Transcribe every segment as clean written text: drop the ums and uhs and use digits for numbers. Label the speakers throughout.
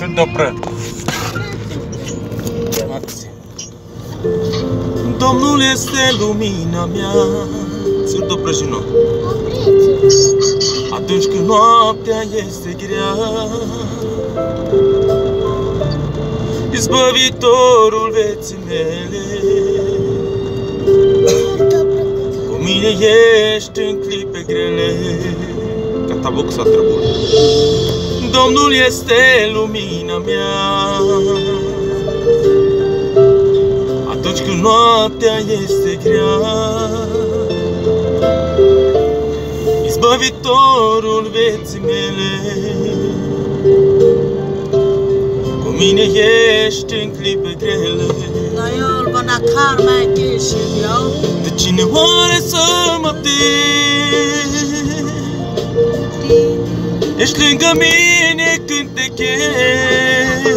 Speaker 1: Când opră. Domnul este lumina mea. Ți-l opră și noi. Atunci când noaptea este grea, izbăvitorul vieții mele, cu mine ești în clipe grele. Canta boxa trebuie. Domnul este lumina mea. Atunci când noaptea este grea, izbăvitorul vieții mele, cu mine ești în clipe grele. De cine oare să mă tem? Ești lângă mine când te chem.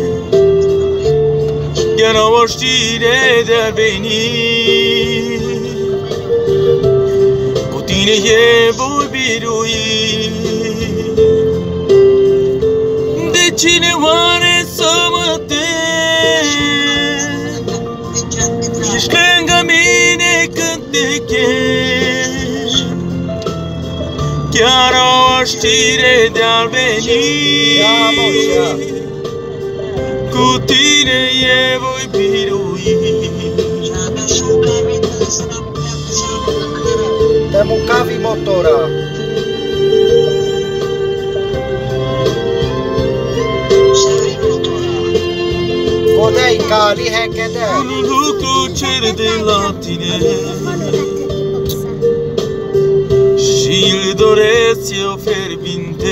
Speaker 1: Chiar am o știre de-a veni, cu tine e voi birui. De cine oare să mă tem? Ești lângă mine când te chem. Chiar am o știre de-a veni, cu tine e voi birui.
Speaker 2: Te muncavi motora. Godei cali hechede.
Speaker 1: Un lucru cer de la tine și îl doresc eu fierbinte,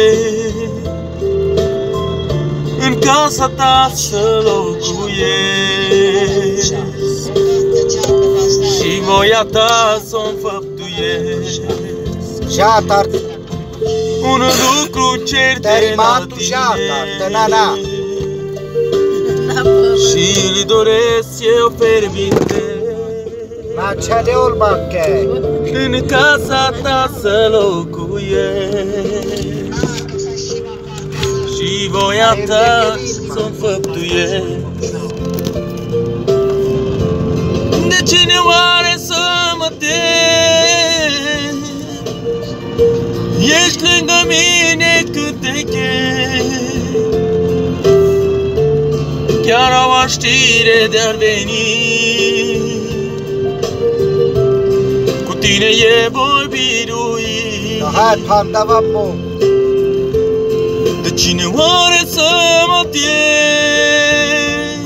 Speaker 1: în casa ta să locuiesc și voia ta să o înfăptuiesc. Un lucru cer de la tine și îl doresc eu fierbinte, în casa ta să locuiesc și voia ta să-mi înfăptuiesc. De cine oare să mă tem? Ești lângă mine când te chem. Chiar au o știre de-ar veni, cu tine e voi birui. De cine oare să mă tem?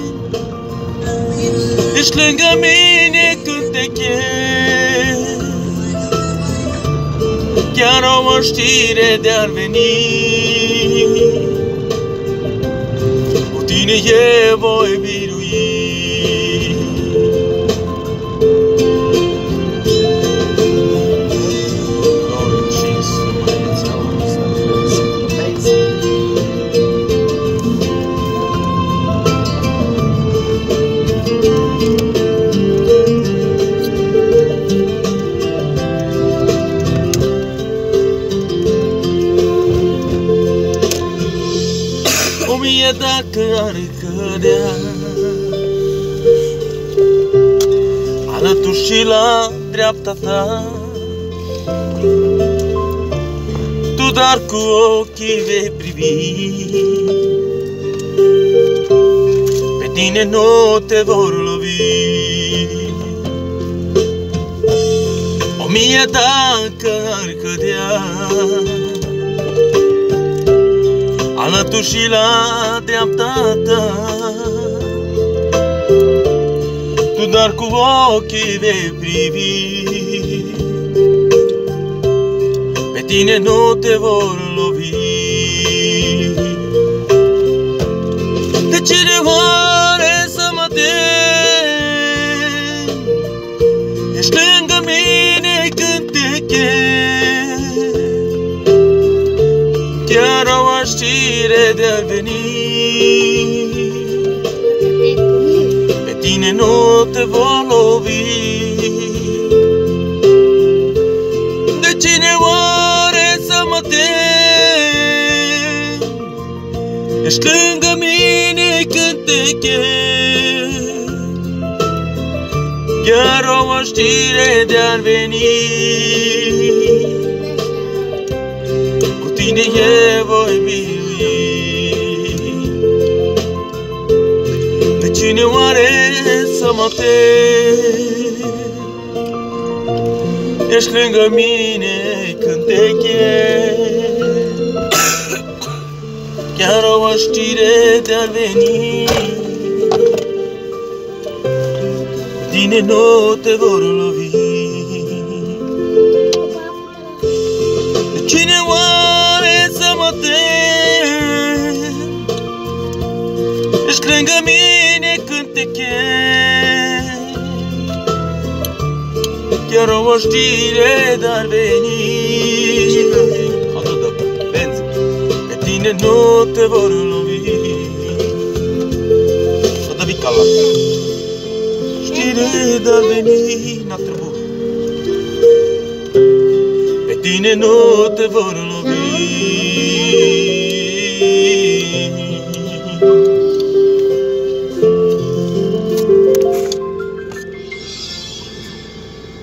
Speaker 1: Ești lângă mine când te chem. Chiar au o știre de-ar veni, cu tine e voi birui. O mie dacă ar cădea alături și la dreapta ta, tu doar cu ochii vei privi, pe tine nu te vor lovi. O mie dacă ar cădea alături și la dreapta ta, tu doar cu ochii vei privi, pe tine nu te vor lovi. De cine oare să mă tem? Ești lângă mine când te chem. Chiar au o știre de-ar veni, pe tine nu te vor lovi. De cine oare să mă tem? Ești lângă mine când te chem, chiar o știre de-ar veni. Cu tine eu voi birui. De cine oare să mă tem? Ești lângă mine când te chem, chiar o știre de-ar veni. Tine nu te vor lovi. De cine oare să mă tem? Ești lângă mine când te chem, chiar o știre de-ar veni. Pe tine nu te vor lovi. O da vicala. Știre de-ar veni, n-a trebuit. Pe tine nu te vor lovi.